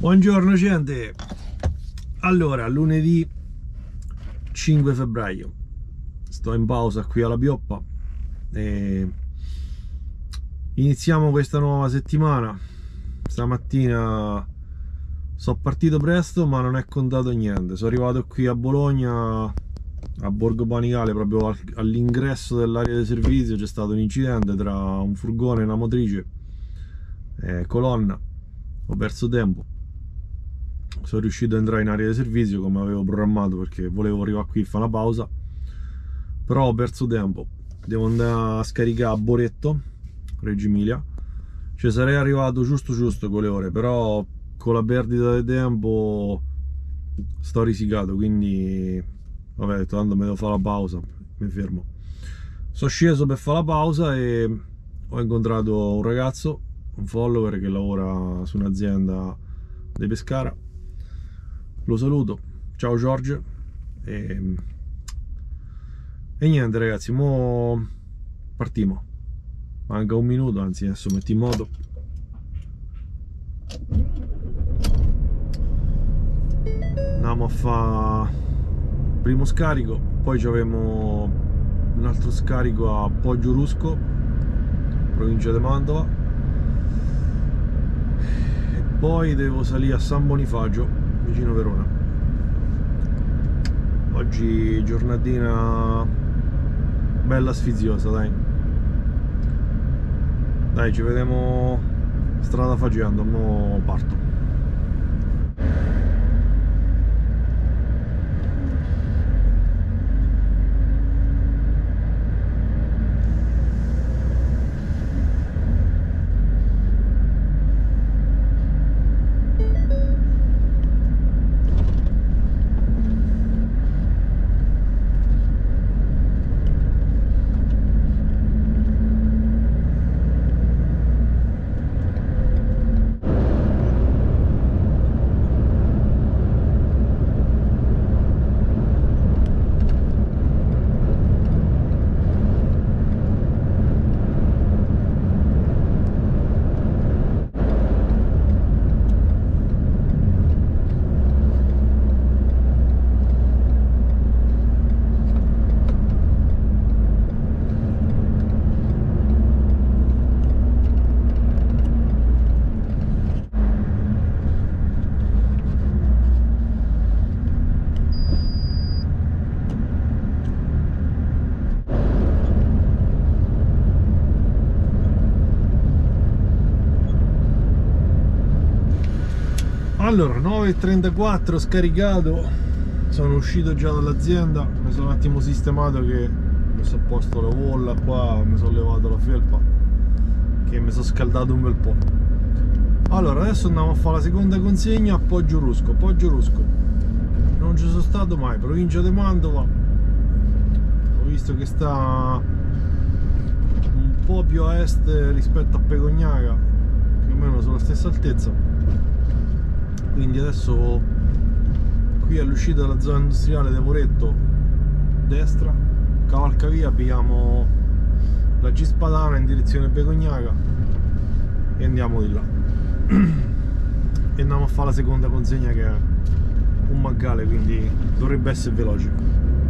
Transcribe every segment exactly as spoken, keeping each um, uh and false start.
Buongiorno gente. Allora, lunedì cinque febbraio, sto in pausa qui alla Bioppa e iniziamo questa nuova settimana. Stamattina sono partito presto, ma non è contato niente. Sono arrivato qui a Bologna, a Borgo Panigale, proprio all'ingresso dell'area di servizio. C'è stato un incidente tra un furgone e una motrice, eh, colonna. Ho perso tempo. Sono riuscito ad entrare in area di servizio come avevo programmato, perché volevo arrivare qui e fare una pausa, però ho perso tempo. Devo andare a scaricare a Boretto, Reggio Emilia. Cioè sarei arrivato giusto giusto con le ore, però con la perdita di tempo sto risicato, quindi vabbè, ho detto tanto mi devo fare la pausa, mi fermo. Sono sceso per fare la pausa e ho incontrato un ragazzo, un follower che lavora su un'azienda di Pescara. Lo saluto, ciao Giorgio, e, e niente ragazzi, mo partiamo. Manca un minuto, anzi adesso metti in moto. Andiamo a fare il primo scarico, poi ci avremo un altro scarico a Poggio Rusco, provincia di Mantova, e poi devo salire a San Bonifacio, vicino Verona. Oggi giornatina bella sfiziosa, dai. Dai, ci vediamo strada facendo, mo parto. Allora, nove e trentaquattro scaricato, sono uscito già dall'azienda, mi sono un attimo sistemato, che mi ho messo a posto la wolla qua, mi sono levato la felpa, che mi sono scaldato un bel po'. Allora, adesso andiamo a fare la seconda consegna a Poggio Rusco. Poggio Rusco non ci sono stato mai, provincia di Mantova. Ho visto che sta un po' più a est rispetto a Pecognaga, più o meno sulla stessa altezza. Quindi adesso qui all'uscita dalla zona industriale di Boretto, destra, cavalcavia, abbiamo la Cispadana in direzione Pecognaga e andiamo di là. E andiamo a fare la seconda consegna, che è un maggale, quindi dovrebbe essere veloce.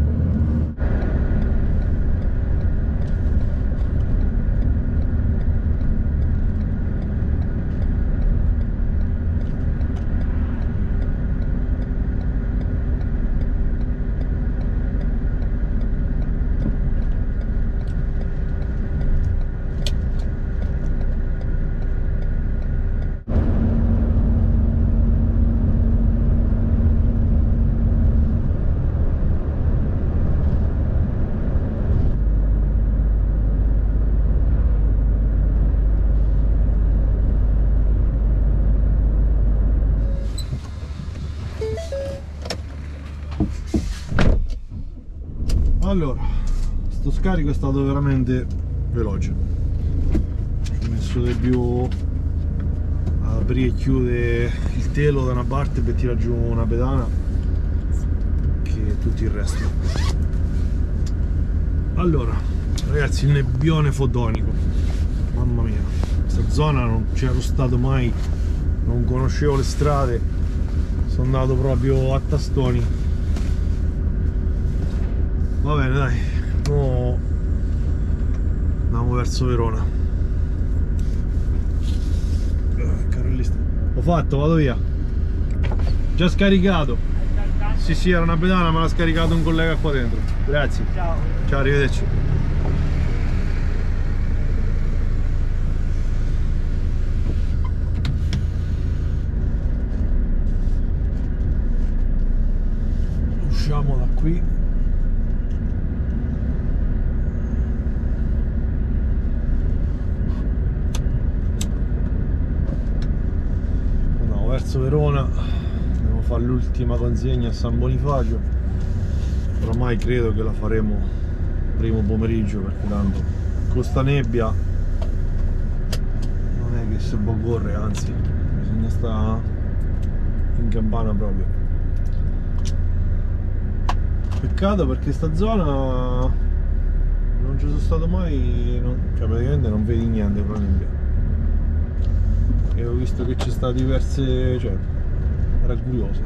Allora, sto scarico è stato veramente veloce. Ci ho messo di più a aprire e chiudere il telo da una parte per tirare giù una pedana che tutto il resto. Allora, ragazzi, il nebbione fotonico, mamma mia, questa zona non c'ero stato mai non conoscevo le strade, sono andato proprio a tastoni. Va bene, dai, mo andiamo verso Verona. Ho fatto, vado via. Già scaricato. Sì, sì, era una pedana, ma l'ha scaricato un collega qua dentro. Grazie. Ciao. Ciao, arrivederci. Usciamo da qui. Andiamo verso Verona. Andiamo a fare l'ultima consegna a San Bonifacio. Ormai credo che la faremo primo pomeriggio, perché tanto con sta nebbia non è che si può correre, anzi bisogna stare in campana proprio. Peccato, perché sta zona non ci sono stato mai, non, cioè praticamente non vedi niente con la nebbia. E ho visto che c'è stato diverse, cioè era curioso.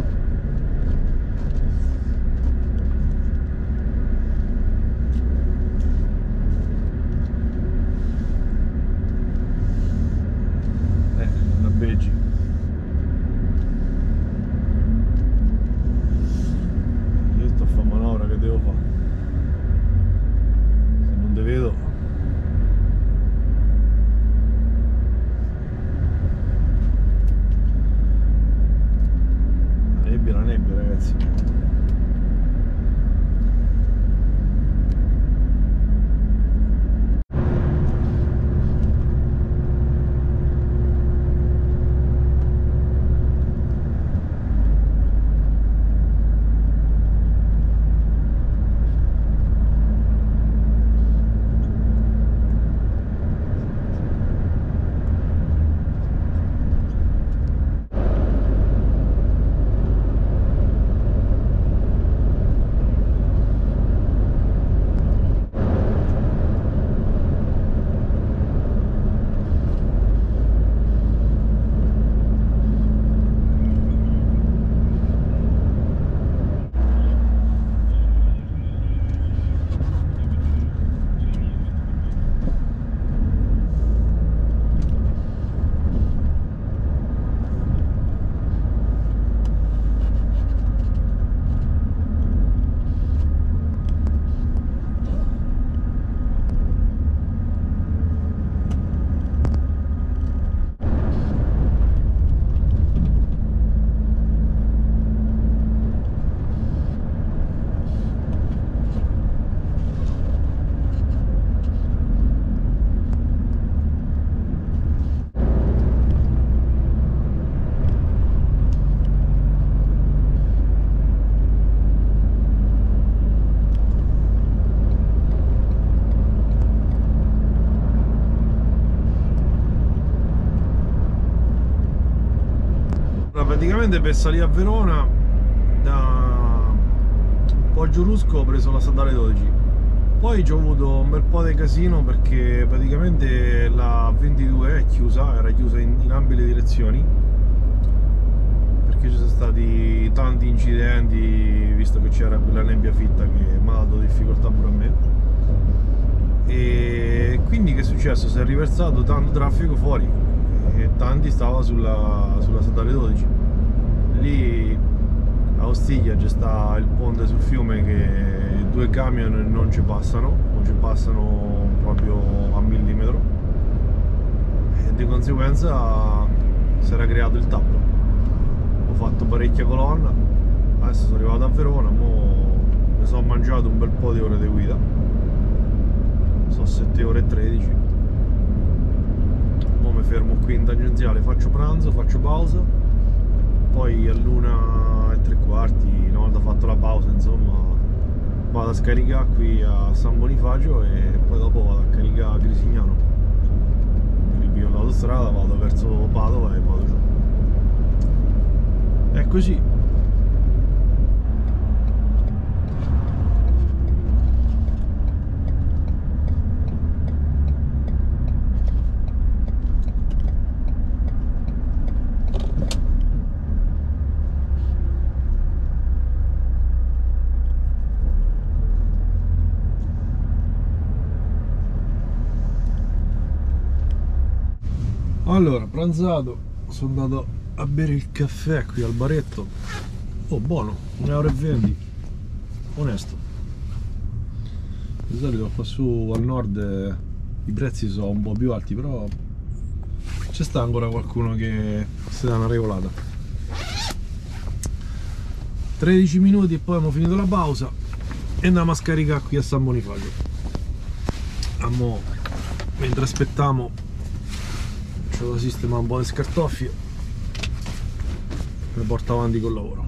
Eh, una beggi. Io sto a fare manovra, che devo fare? Se non te vedo. La nebbia, la nebbia, ragazzi. Praticamente per salire a Verona da Poggiolusco ho preso la statale dodici, poi ci ho avuto un bel po' di casino perché praticamente la ventidue è chiusa, era chiusa in, in ambe le direzioni, perché ci sono stati tanti incidenti, visto che c'era quella nebbia fitta che mi ha dato difficoltà pure a me. E quindi che è successo? Si è riversato tanto traffico fuori e tanti stava sulla, sulla statale dodici. Lì a Ostiglia c'è sta il ponte sul fiume che due camion non ci passano, non ci passano proprio a millimetro, e di conseguenza si era creato il tappo. Ho fatto parecchia colonna, adesso sono arrivato a Verona, mo mi sono mangiato un bel po' di ore di guida, sono sette ore e tredici. Mo mi fermo qui in tangenziale, faccio pranzo, faccio pausa, poi all'una e tre quarti, una volta fatto la pausa, insomma, vado a scaricare qui a San Bonifacio e poi dopo vado a caricare a Grisignano. Ripio l'autostrada, vado verso Padova e vado giù. È così. Allora, pranzato, sono andato a bere il caffè qui al baretto. Oh, buono, un euro e venti, onesto. Di solito qua su al nord eh, i prezzi sono un po' più alti, però c'è sta ancora qualcuno che si dà una regolata. tredici minuti e poi abbiamo finito la pausa e andiamo a scaricare qui a San Bonifacio. Amo, mentre aspettiamo, c'è da sistemare un po' di scartoffie e porto avanti col lavoro.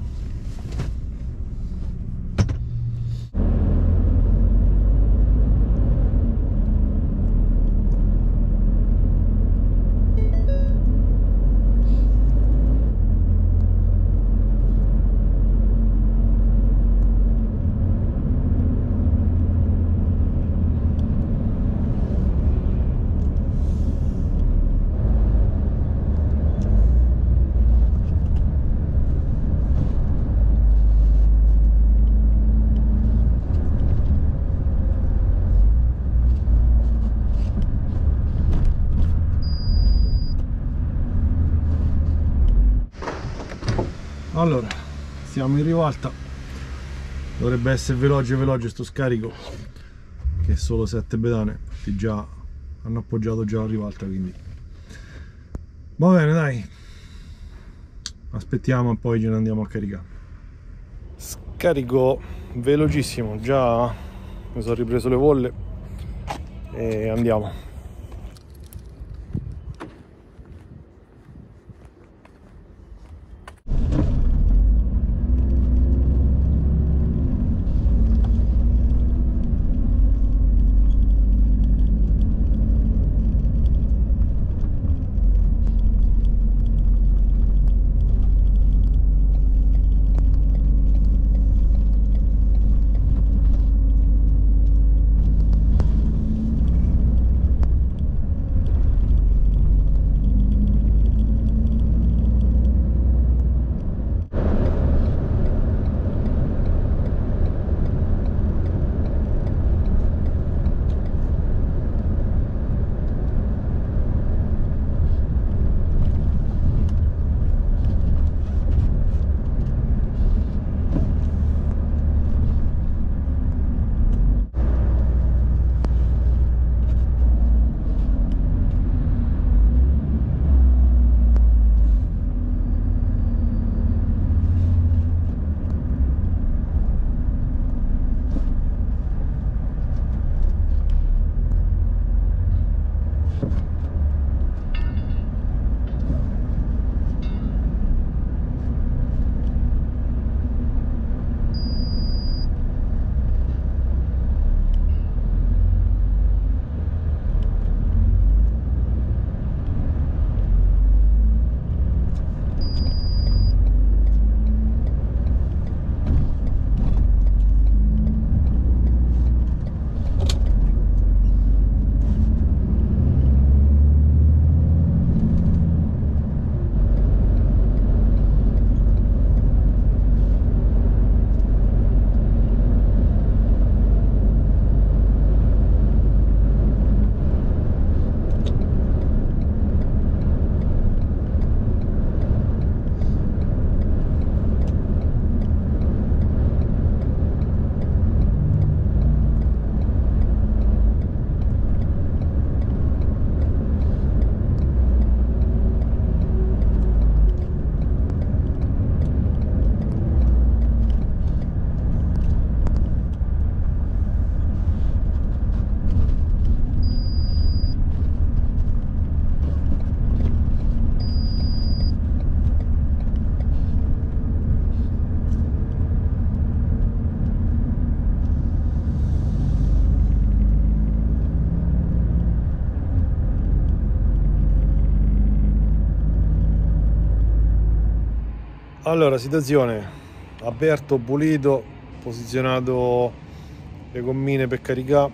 Allora, siamo in rivolta, dovrebbe essere veloce veloce sto scarico, che è solo sette pedane, infatti già hanno appoggiato già la rivolta, quindi va bene, dai, aspettiamo e poi ce ne andiamo a caricare. Scarico velocissimo, già mi sono ripreso le bolle e andiamo. Allora, situazione, aperto, pulito, posizionato le gommine per caricare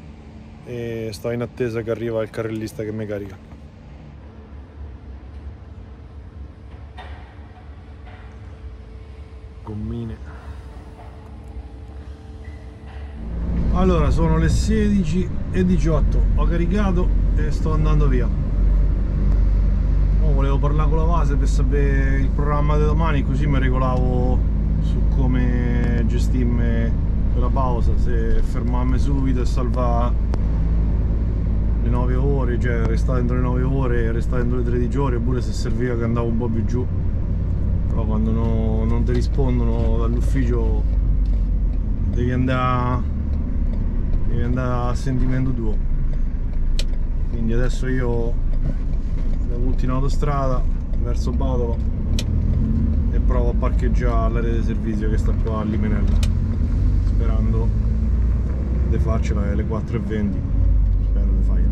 e sto in attesa che arriva il carrellista che mi carica. Gommine. Allora, sono le sedici e diciotto, ho caricato e sto andando via. devo parlare con la base per sapere il programma di domani, così mi regolavo su come gestirmi quella pausa, se fermarmi subito e salvare le nove ore, cioè restare dentro le nove ore, restare dentro le tredici ore, oppure se serviva che andavo un po' più giù. Però quando no, non ti rispondono dall'ufficio devi andare, devi andare a sentimento tuo. Quindi adesso io devo in autostrada verso Padova e provo a parcheggiare all'area di servizio che sta qua a Limenella, sperando di farcela alle quattro e venti. Spero di farla.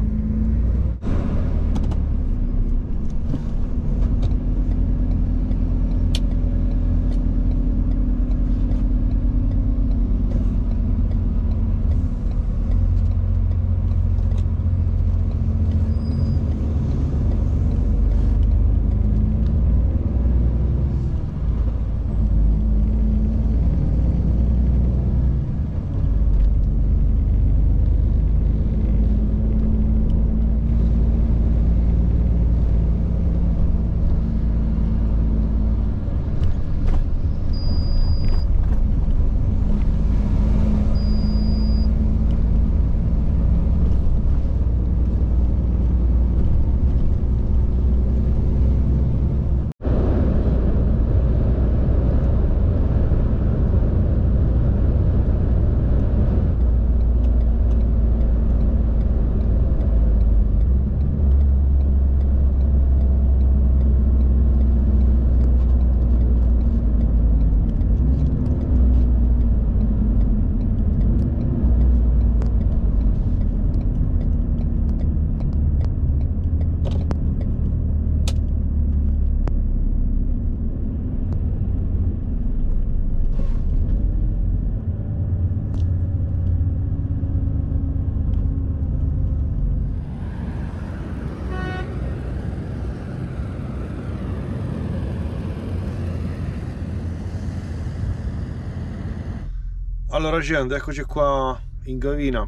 Allora gente, eccoci qua in Gavina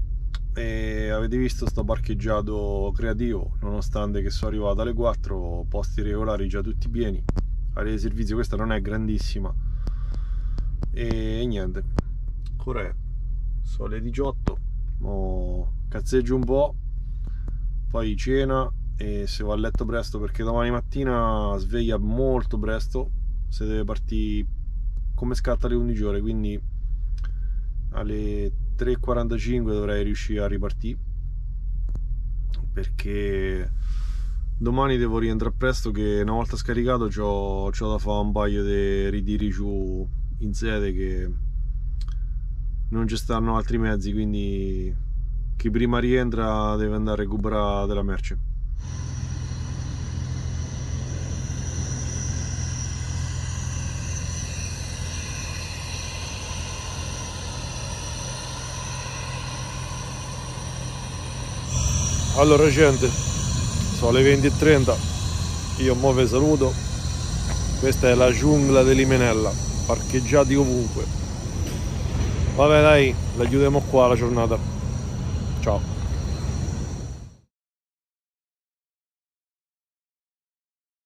e avete visto sto parcheggiato creativo, nonostante che sono arrivato alle quattro, posti regolari già tutti pieni, area di servizio questa non è grandissima e, e niente, ora è sono le diciotto, mo cazzeggio un po', poi cena e se va a letto presto perché domani mattina sveglia molto presto, se deve partire come scatta alle undici ore, quindi alle tre e quarantacinque dovrei riuscire a ripartire perché domani devo rientrare presto che una volta scaricato c'ho, c'ho da fare un paio di ritiri giù in sede che non ci stanno altri mezzi, quindi chi prima rientra deve andare a recuperare della merce. Allora gente, sono le venti e trenta, io mo vi saluto, questa è la giungla di Limenella, parcheggiati ovunque. Vabbè dai, la chiudiamo qua la giornata, ciao.